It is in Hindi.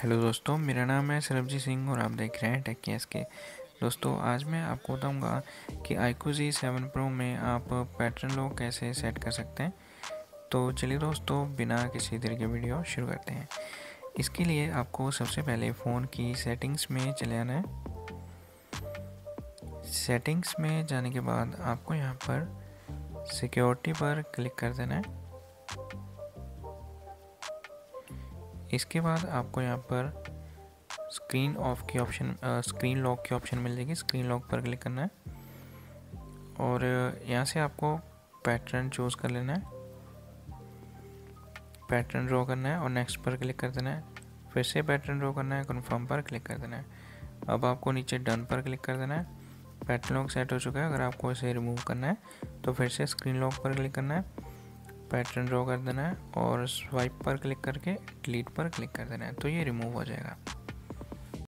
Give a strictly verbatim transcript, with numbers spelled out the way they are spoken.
हेलो दोस्तों, मेरा नाम है सरबजीत सिंह और आप देख रहे हैं टेक केस के। दोस्तों, आज मैं आपको बताऊंगा कि आईक्यू ज़ी सेवन प्रो में आप पैटर्न लॉक कैसे सेट कर सकते हैं। तो चलिए दोस्तों, बिना किसी देर के वीडियो शुरू करते हैं। इसके लिए आपको सबसे पहले फ़ोन की सेटिंग्स में चले आना है। सेटिंग्स में जाने के बाद आपको यहाँ पर सिक्योरिटी पर क्लिक कर देना है। इसके बाद आपको यहाँ पर स्क्रीन ऑफ की ऑप्शन स्क्रीन लॉक की ऑप्शन मिल जाएगी। स्क्रीन लॉक पर क्लिक करना है और यहाँ से आपको पैटर्न चूज़ कर लेना है, पैटर्न ड्रॉ करना है और नेक्स्ट पर क्लिक कर देना है। फिर से पैटर्न ड्रॉ करना है, कन्फर्म पर क्लिक कर देना है। अब आपको नीचे डन पर क्लिक कर देना है। पैटर्न लॉक सेट हो चुका है। अगर आपको इसे रिमूव करना है तो फिर से स्क्रीन लॉक पर क्लिक करना है, पैटर्न ड्रॉ कर देना है और स्वाइप पर क्लिक करके डिलीट पर क्लिक कर देना है, तो ये रिमूव हो जाएगा।